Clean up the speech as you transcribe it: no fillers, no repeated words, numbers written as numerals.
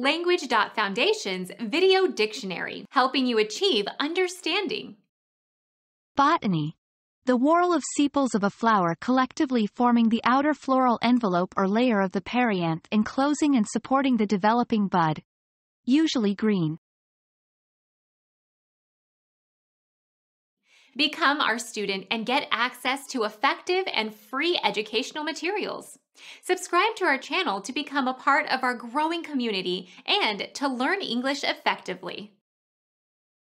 Language.Foundation's Video Dictionary, helping you achieve understanding. Botany. The whorl of sepals of a flower collectively forming the outer floral envelope or layer of the perianth enclosing and supporting the developing bud. Usually green. Become our student and get access to effective and free educational materials. Subscribe to our channel to become a part of our growing community and to learn English effectively.